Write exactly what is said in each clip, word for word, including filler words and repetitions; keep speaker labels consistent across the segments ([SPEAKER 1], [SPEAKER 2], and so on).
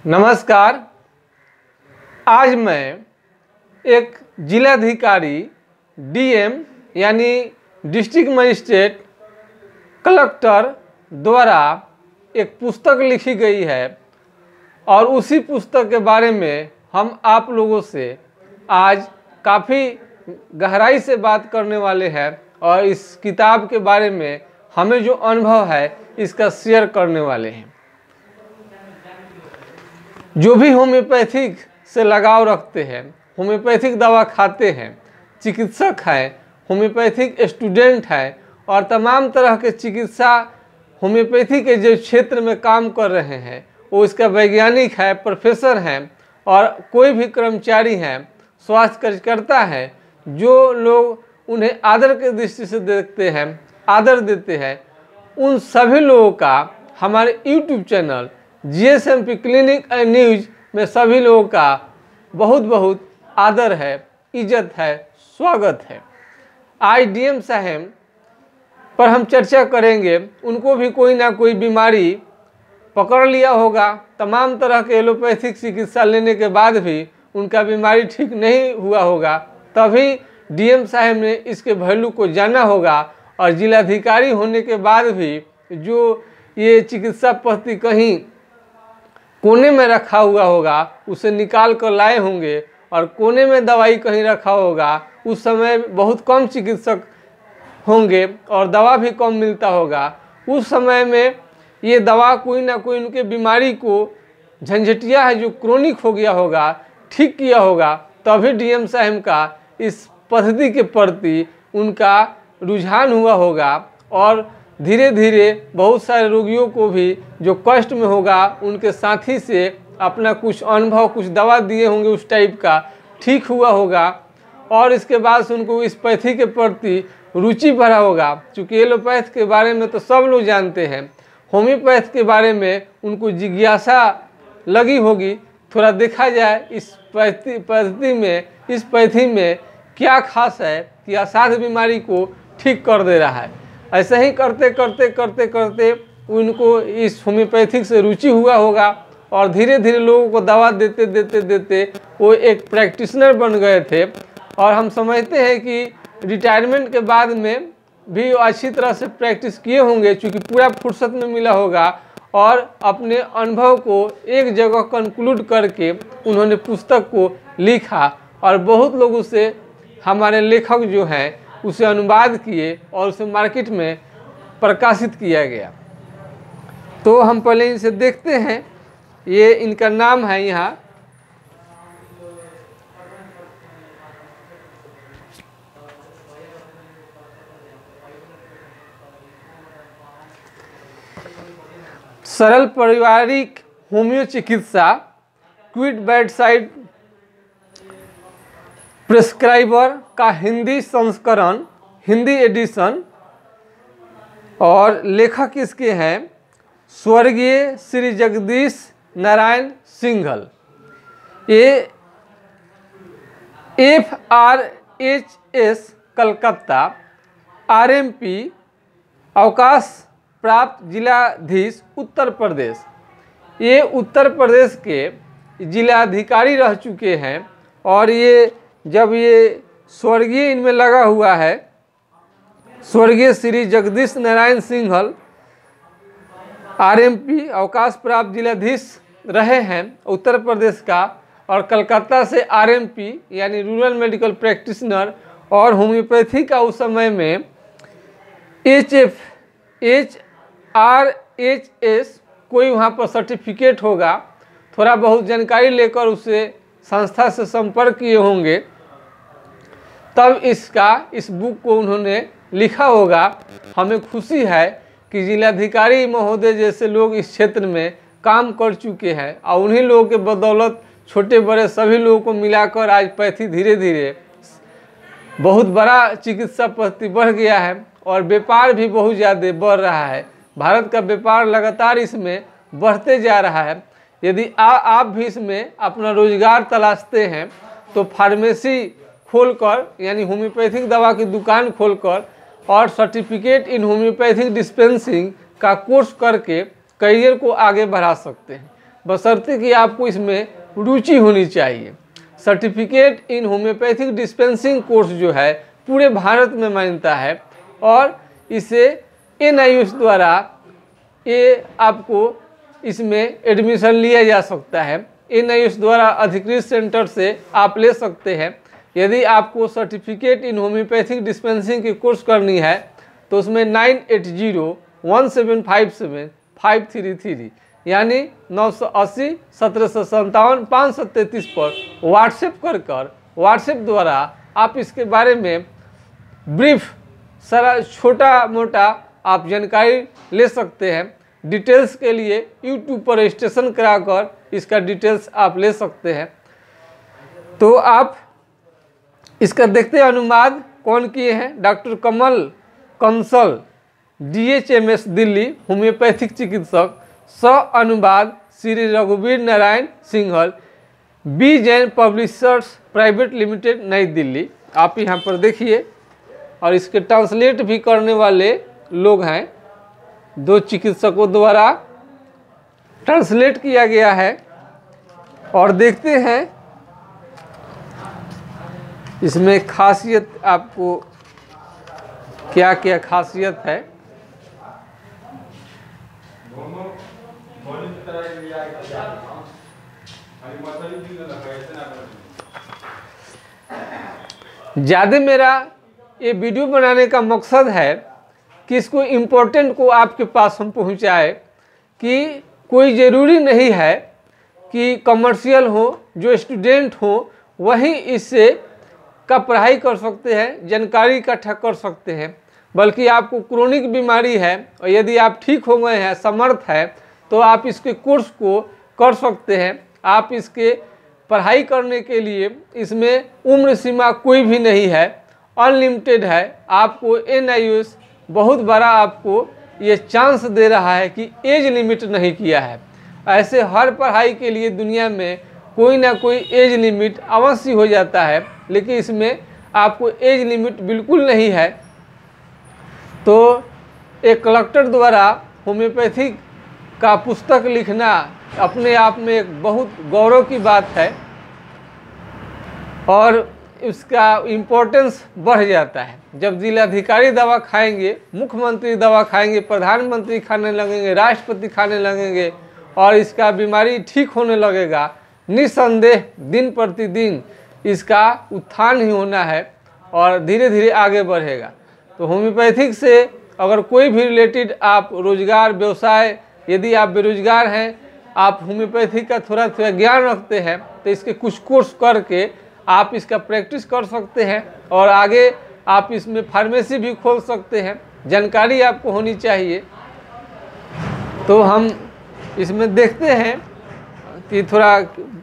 [SPEAKER 1] नमस्कार। आज मैं एक जिलाधिकारी डीएम यानी डिस्ट्रिक्ट मजिस्ट्रेट कलेक्टर द्वारा एक पुस्तक लिखी गई है और उसी पुस्तक के बारे में हम आप लोगों से आज काफ़ी गहराई से बात करने वाले हैं और इस किताब के बारे में हमें जो अनुभव है इसका शेयर करने वाले हैं। जो भी होम्योपैथिक से लगाव रखते हैं, होम्योपैथिक दवा खाते हैं, चिकित्सक हैं, होम्योपैथिक स्टूडेंट हैं और तमाम तरह के चिकित्सा होम्योपैथी के जो क्षेत्र में काम कर रहे हैं, वो इसका वैज्ञानिक है, प्रोफेसर हैं और कोई भी कर्मचारी हैं, स्वास्थ्य कार्यकर्ता हैं, जो लोग उन्हें आदर के दृष्टि से देखते हैं, आदर देते हैं, उन सभी लोगों का हमारे YouTube channel GSMP clinic and news में सभी लोगों का बहुत बहुत आदर है, इज्जत है, स्वागत है। आज डीएम साहब पर हम चर्चा करेंगे। उनको भी कोई ना कोई बीमारी पकड़ लिया होगा। तमाम तरह के एलोपैथिक चिकित्सा लेने के बाद भी उनका बीमारी ठीक नहीं हुआ होगा, तभी डीएम साहब ने इसके वैल्यू को जाना होगा और जिलाधिकारी होने के बाद भी जो ये चिकित्सा पद्धति कहीं कोने में रखा हुआ होगा उसे निकाल कर लाए होंगे और कोने में दवाई कहीं रखा होगा, उस समय बहुत कम चिकित्सक होंगे और दवा भी कम मिलता होगा। उस समय में ये दवा कोई ना कोई उनके बीमारी को झंझटिया है जो क्रोनिक हो गया होगा, ठीक किया होगा, तभी डीएम साहब का इस पद्धति के प्रति उनका रुझान हुआ होगा और धीरे धीरे बहुत सारे रोगियों को भी जो कष्ट में होगा उनके साथी से अपना कुछ अनुभव, कुछ दवा दिए होंगे, उस टाइप का ठीक हुआ होगा और इसके बाद से उनको इस पैथी के प्रति रुचि बढ़ा होगा। चूँकि एलोपैथ के बारे में तो सब लोग जानते हैं, होम्योपैथ के बारे में उनको जिज्ञासा लगी होगी। थोड़ा देखा जाए इस पैथी पद्धति में, इस पैथी में क्या खास है कि असाध्य बीमारी को ठीक कर दे रहा है। ऐसे ही करते करते करते करते उनको इस होम्योपैथिक से रुचि हुआ होगा और धीरे धीरे लोगों को दवा देते देते देते वो एक प्रैक्टिशनर बन गए थे। और हम समझते हैं कि रिटायरमेंट के बाद में भी अच्छी तरह से प्रैक्टिस किए होंगे, चूँकि पूरा फुर्सत में मिला होगा और अपने अनुभव को एक जगह कंक्लूड करके उन्होंने पुस्तक को लिखा और बहुत लोगों से हमारे लेखक जो हैं उसे अनुवाद किए और उसे मार्केट में प्रकाशित किया गया। तो हम पहले इनसे देखते हैं। ये इनका नाम है यहाँ सरल पारिवारिक होम्यो चिकित्सा क्विक बेडसाइड प्रिस्क्राइबर का हिंदी संस्करण, हिंदी एडिशन। और लेखक इसके हैं स्वर्गीय श्री जगदीश नारायण सिंघल। ये F R H S Calcutta R M P अवकाश प्राप्त जिलाधीश उत्तर प्रदेश। ये उत्तर प्रदेश के जिलाधिकारी रह चुके हैं और ये जब ये स्वर्गीय इनमें लगा हुआ है, स्वर्गीय श्री जगदीश नारायण सिंघल आरएमपी अवकाश प्राप्त जिलाधीश रहे हैं उत्तर प्रदेश का और कलकत्ता से आरएमपी यानी रूरल मेडिकल प्रैक्टिशनर और होम्योपैथी का उस समय में H F H R H S कोई वहाँ पर सर्टिफिकेट होगा, थोड़ा बहुत जानकारी लेकर उसे संस्था से संपर्क किए होंगे, तब इसका इस बुक को उन्होंने लिखा होगा। हमें खुशी है कि जिलाधिकारी महोदय जैसे लोग इस क्षेत्र में काम कर चुके हैं और उन्हीं लोगों के बदौलत छोटे बड़े सभी लोगों को मिलाकर आज पैथी धीरे धीरे बहुत बड़ा चिकित्सा पद्धति बढ़ गया है और व्यापार भी बहुत ज़्यादा बढ़ रहा है। भारत का व्यापार लगातार इसमें बढ़ते जा रहा है। यदि आ, आप भी इसमें अपना रोजगार तलाशते हैं तो फार्मेसी खोलकर यानी होम्योपैथिक दवा की दुकान खोलकर और सर्टिफिकेट इन होम्योपैथिक डिस्पेंसिंग का कोर्स करके करियर को आगे बढ़ा सकते हैं। बशर्ते कि आपको इसमें रुचि होनी चाहिए। Certificate in homeopathic dispensing course जो है पूरे भारत में मान्यता है और इसे एन आई एस द्वारा ये आपको इसमें एडमिशन लिया जा सकता है। एन आई एस द्वारा अधिकृत सेंटर से आप ले सकते हैं। यदि आपको सर्टिफिकेट इन होम्योपैथिक डिस्पेंसिंग की कोर्स करनी है तो उसमें nine eight zero one seven five seven five three three यानी नौ सौ अस्सी सत्रह सौ सत्तावन पाँच सौ तैंतीस पर व्हाट्सएप कर कर व्हाट्सएप द्वारा आप इसके बारे में ब्रीफ सारा छोटा मोटा आप जानकारी ले सकते हैं। डिटेल्स के लिए यूट्यूब पर रजिस्ट्रेशन कराकर इसका डिटेल्स आप ले सकते हैं। तो आप इसका देखते हैं अनुवाद कौन किए हैं, doctor Kamal Kansal D H M S Delhi homeopathic चिकित्सक, सह अनुवाद श्री रघुवीर Narayan Singhal, B Jain publishers private limited नई दिल्ली। आप यहाँ पर देखिए और इसके ट्रांसलेट भी करने वाले लोग हैं, दो चिकित्सकों द्वारा ट्रांसलेट किया गया है। और देखते हैं इसमें खासियत आपको क्या क्या खासियत है। ज़्यादा मेरा ये वीडियो बनाने का मकसद है कि इसको इम्पोर्टेंट को आपके पास हम पहुंचाए कि कोई ज़रूरी नहीं है कि कमर्शियल हो, जो स्टूडेंट हो वही इससे का पढ़ाई कर सकते हैं, जानकारी इकट्ठा कर सकते हैं, बल्कि आपको क्रोनिक बीमारी है और यदि आप ठीक हो गए हैं, समर्थ है, तो आप इसके कोर्स को कर सकते हैं। आप इसके पढ़ाई करने के लिए इसमें उम्र सीमा कोई भी नहीं है, अनलिमिटेड है। आपको एन आई एस बहुत बड़ा आपको ये चांस दे रहा है कि एज लिमिट नहीं किया है। ऐसे हर पढ़ाई के लिए दुनिया में कोई ना कोई एज लिमिट अवश्य हो जाता है, लेकिन इसमें आपको एज लिमिट बिल्कुल नहीं है। तो एक कलेक्टर द्वारा होम्योपैथिक का पुस्तक लिखना अपने आप में एक बहुत गौरव की बात है और इसका इम्पोर्टेंस बढ़ जाता है। जब जिलाधिकारी दवा खाएंगे, मुख्यमंत्री दवा खाएंगे, प्रधानमंत्री खाने लगेंगे, राष्ट्रपति खाने लगेंगे और इसका बीमारी ठीक होने लगेगा, निस्संदेह दिन प्रतिदिन इसका उत्थान ही होना है और धीरे धीरे आगे बढ़ेगा। तो होम्योपैथिक से अगर कोई भी रिलेटेड आप रोजगार व्यवसाय, यदि आप बेरोजगार हैं, आप होम्योपैथिक का थोड़ा थोड़ा ज्ञान रखते हैं, तो इसके कुछ कोर्स करके आप इसका प्रैक्टिस कर सकते हैं और आगे आप इसमें फार्मेसी भी खोल सकते हैं। जानकारी आपको होनी चाहिए। तो हम इसमें देखते हैं कि थोड़ा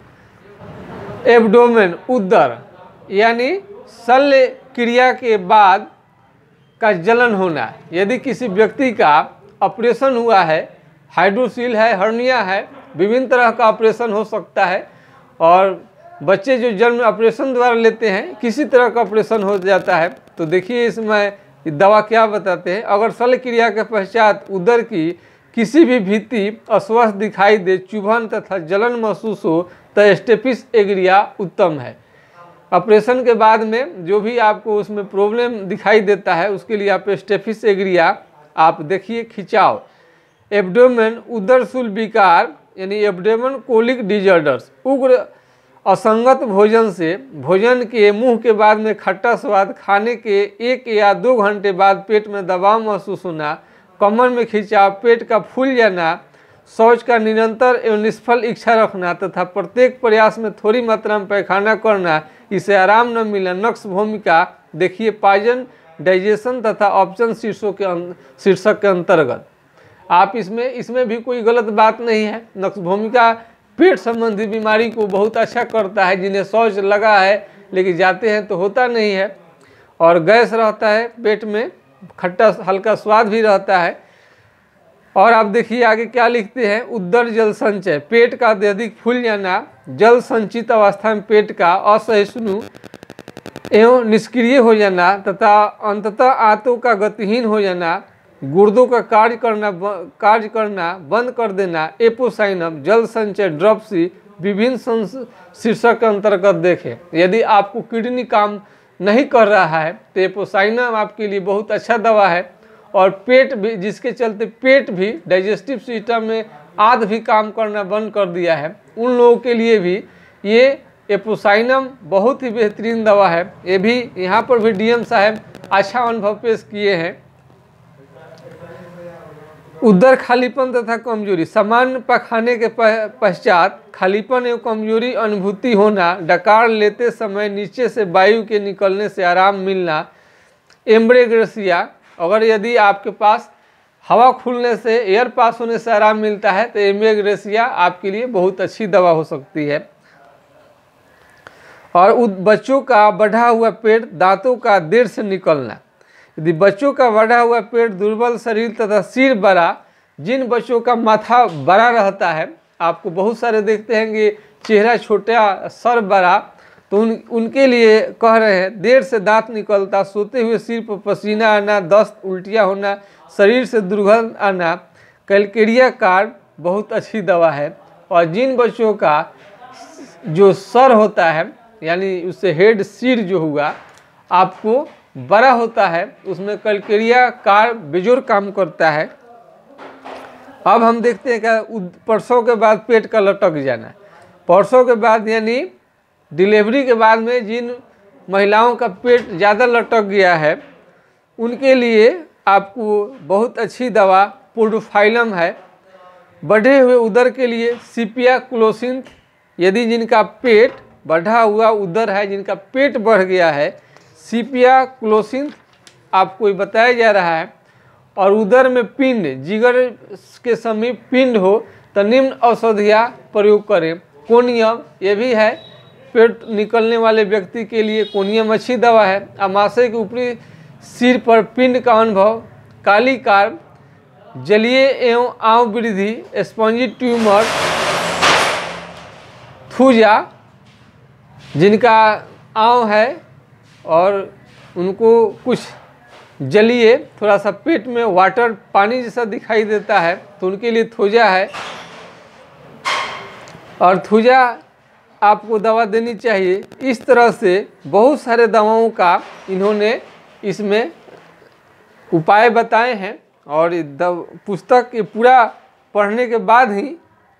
[SPEAKER 1] एब्डोमेन, उदर यानी शल्य क्रिया के बाद का जलन होना। यदि किसी व्यक्ति का ऑपरेशन हुआ है, हाइड्रोसील है, हर्निया है, विभिन्न तरह का ऑपरेशन हो सकता है और बच्चे जो जन्म ऑपरेशन द्वारा लेते हैं, किसी तरह का ऑपरेशन हो जाता है। तो देखिए इसमें दवा क्या बताते हैं। अगर शल्य क्रिया के पश्चात उदर की किसी भी भित्ति अस्वस्थ दिखाई दे, चुभन तथा जलन महसूस हो तो स्टेफिस एग्रिया उत्तम है। ऑपरेशन के बाद में जो भी आपको उसमें प्रॉब्लम दिखाई देता है उसके लिए आप स्टेफिस एग्रिया आप देखिए। खिंचाव, एब्डोमेन उदर शूल विकार यानी एब्डोमेन कोलिक डिजॉर्डर्स, उग्र असंगत भोजन से भोजन के मुंह के बाद में खट्टा स्वाद, खाने के एक या दो घंटे बाद पेट में दबाव महसूस होना, कमर में खिंचाव, पेट का फूल जाना, शौच का निरंतर एवं निष्फल इच्छा रखना तथा प्रत्येक प्रयास में थोड़ी मात्रा में पैखाना करना, इसे आराम न मिलना, नक्श भूमिका देखिए पाचन, डाइजेशन तथा ऑप्शन शीर्षों के शीर्षक के अंतर्गत। आप इसमें इसमें भी कोई गलत बात नहीं है। नक्श भूमिका पेट संबंधी बीमारी को बहुत अच्छा करता है। जिन्हें शौच लगा है लेकिन जाते हैं तो होता नहीं है और गैस रहता है, पेट में खट्टा हल्का स्वाद भी रहता है। और आप देखिए आगे क्या लिखते हैं। उदर जल संचय, पेट का अत्यधिक फूल जाना, जल संचित अवस्था में पेट का असहिष्णु एवं निष्क्रिय हो जाना तथा अंततः आंतों का गतिहीन हो जाना, गुर्दों का कार्य करना कार्य करना बंद कर देना, एपोसाइनम, जल संचय, ड्रॉपसी, विभिन्न शीर्षक के अंतर्गत देखें। यदि आपको किडनी काम नहीं कर रहा है तो एपोसाइनम आपके लिए बहुत अच्छा दवा है। और पेट भी, जिसके चलते पेट भी, डाइजेस्टिव सिस्टम में आद भी काम करना बंद कर दिया है, उन लोगों के लिए भी ये एपोसाइनम बहुत ही बेहतरीन दवा है। ये भी यहाँ पर भी डीएम साहब अच्छा अनुभव पेश किए हैं। उदर खालीपन तथा कमजोरी, सामान्य पखाने के पश्चात खालीपन एवं कमजोरी अनुभूति होना, डकार लेते समय नीचे से वायु के निकलने से आराम मिलना, एम्ब्रेग्रेसिया, अगर यदि आपके पास हवा खुलने से, एयर पास होने से आराम मिलता है तो एम्ब्रेग्रेसिया आपके लिए बहुत अच्छी दवा हो सकती है। और बच्चों का बढ़ा हुआ पेट, दांतों का देर से निकलना, यदि बच्चों का बढ़ा हुआ पेट, दुर्बल शरीर तथा सिर बड़ा, जिन बच्चों का माथा बड़ा रहता है, आपको बहुत सारे देखते हैं कि चेहरा छोटा सर बड़ा, तो उन उनके लिए कह रहे हैं देर से दांत निकलता, सोते हुए सिर पर पसीना आना, दस्त, उल्टियाँ होना, शरीर से दुर्गंध आना, कैलकेरिया कार्ड बहुत अच्छी दवा है। और जिन बच्चों का जो सर होता है, यानी उससे हेड, सिर जो हुआ आपको बड़ा होता है, उसमें कैलकेरिया कार्ड बेजोर काम करता है। अब हम देखते हैं क्या, प्रसव के बाद पेट का लटक जाना, प्रसव के बाद यानी डिलीवरी के बाद में जिन महिलाओं का पेट ज़्यादा लटक गया है, उनके लिए आपको बहुत अच्छी दवा पोडोफाइलम है। बढ़े हुए उदर के लिए सीपिया क्लोसिन, यदि जिनका पेट बढ़ा हुआ उदर है, जिनका पेट बढ़ गया है, सीपिया क्लोसिन आपको बताया जा रहा है। और उदर में पिंड, जिगर के समीप पिंड हो तो निम्न औषधियाँ प्रयोग करें। कोनियम, ये भी है पेट निकलने वाले व्यक्ति के लिए कोनियम अच्छी दवा है। अमाशय के ऊपरी सिर पर पिंड का अनुभव, काली कार्ब, जलीय एवं आंव वृद्धि, स्पॉन्जी ट्यूमर, थूजा, जिनका आंव है और उनको कुछ जलीय, थोड़ा सा पेट में वाटर पानी जैसा दिखाई देता है, तो उनके लिए थूजा है। और थूजा आपको दवा देनी चाहिए। इस तरह से बहुत सारे दवाओं का इन्होंने इसमें उपाय बताए हैं। और पुस्तक के पूरा पढ़ने के बाद ही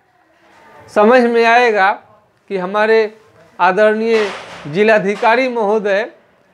[SPEAKER 1] समझ में आएगा कि हमारे आदरणीय जिलाधिकारी महोदय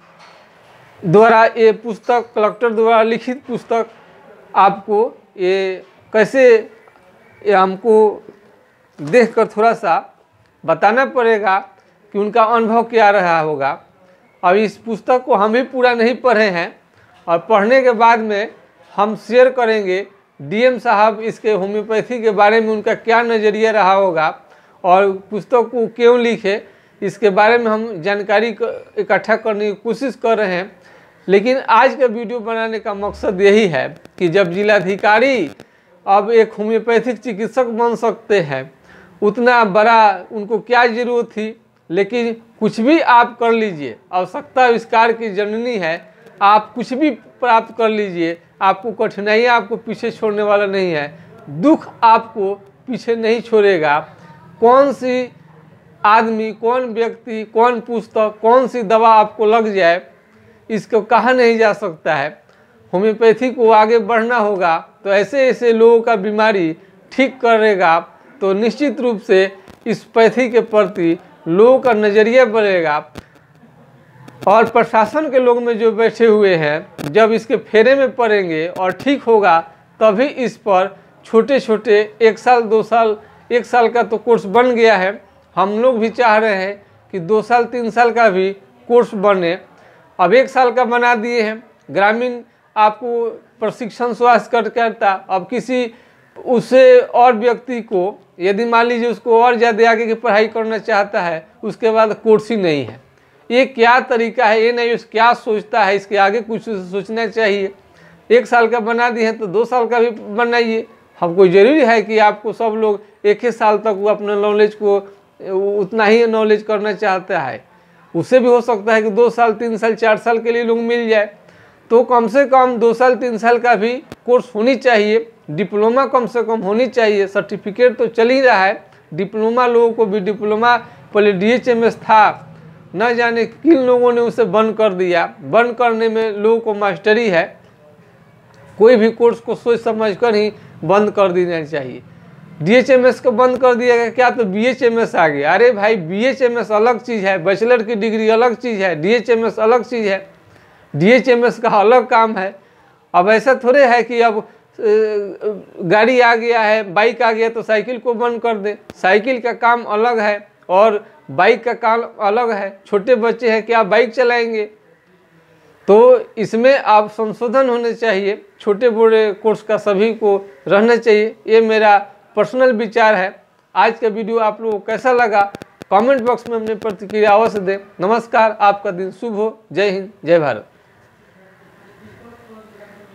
[SPEAKER 1] द्वारा ये पुस्तक, कलेक्टर द्वारा लिखित पुस्तक, आपको ये कैसे, ये हमको देखकर थोड़ा सा बताना पड़ेगा कि उनका अनुभव क्या रहा होगा। अब इस पुस्तक को हम भी पूरा नहीं पढ़े हैं और पढ़ने के बाद में हम शेयर करेंगे डीएम साहब इसके होम्योपैथी के बारे में उनका क्या नज़रिया रहा होगा और पुस्तक को क्यों लिखे, इसके बारे में हम जानकारी इकट्ठा करने की कोशिश कर रहे हैं। लेकिन आज का वीडियो बनाने का मकसद यही है कि जब जिलाधिकारी अब एक होम्योपैथिक चिकित्सक बन सकते हैं, उतना बड़ा उनको क्या ज़रूरत थी, लेकिन कुछ भी आप कर लीजिए, आवश्यकता आविष्कार की जननी है, आप कुछ भी प्राप्त कर लीजिए, आपको कठिनाइयाँ आपको पीछे छोड़ने वाला नहीं है, दुख आपको पीछे नहीं छोड़ेगा। कौन सी आदमी, कौन व्यक्ति, कौन पुस्तक, कौन सी दवा आपको लग जाए, इसको कहा नहीं जा सकता है। होम्योपैथी को आगे बढ़ना होगा तो ऐसे ऐसे लोगों का बीमारी ठीक करेगा तो निश्चित रूप से इस पैथी के प्रति लोगों का नज़रिया बढ़ेगा। और प्रशासन के लोग में जो बैठे हुए हैं, जब इसके फेरे में पड़ेंगे और ठीक होगा तभी इस पर छोटे छोटे एक साल दो साल, एक साल का तो कोर्स बन गया है, हम लोग भी चाह रहे हैं कि दो साल तीन साल का भी कोर्स बने। अब एक साल का बना दिए हैं। ग्रामीण आपको प्रशिक्षण स्वास्थ्य कार्यकर्ता, अब किसी उससे और व्यक्ति को यदि मान लीजिए उसको और ज़्यादा आगे की पढ़ाई करना चाहता है, उसके बाद कोर्स ही नहीं है। ये क्या तरीका है, ये नहीं उस क्या सोचता है, इसके आगे कुछ सोचना चाहिए। एक साल का बना दिए हैं तो दो साल का भी बनाइए। हमको ज़रूरी है कि आपको सब लोग एक ही साल तक वो अपने नॉलेज को उतना ही नॉलेज करना चाहता है, उससे भी हो सकता है कि दो साल तीन साल चार साल के लिए लोग मिल जाए। तो कम से कम दो साल तीन साल का भी कोर्स होनी चाहिए, डिप्लोमा कम से कम होनी चाहिए। सर्टिफिकेट तो चल ही रहा है, डिप्लोमा लोगों को भी डिप्लोमा पहले डी एच एम एस था, न जाने किन लोगों ने उसे बंद कर दिया। बंद करने में लोगों को मास्टरी है। कोई भी कोर्स को सोच समझ कर ही बंद कर देना चाहिए। डी एच एम एस को बंद कर दिया गया क्या, तो बी एच एम एस आ गया। अरे भाई बी एच एम एस अलग चीज़ है, बैचलर की डिग्री अलग चीज़ है, डी एच एम एस अलग चीज़ है। डी एच एम एस का अलग काम है। अब ऐसा थोड़े है कि अब गाड़ी आ गया है, बाइक आ गया तो साइकिल को बंद कर दे। साइकिल का काम अलग है और बाइक का काम अलग है। छोटे बच्चे हैं क्या बाइक चलाएंगे? तो इसमें आप संशोधन होने चाहिए। छोटे बड़े कोर्स का सभी को रहना चाहिए। ये मेरा पर्सनल विचार है। आज का वीडियो आप लोगों को कैसा लगा कमेंट बॉक्स में अपनी प्रतिक्रिया अवश्य दें। नमस्कार, आपका दिन शुभ हो। जय हिंद, जय भारत।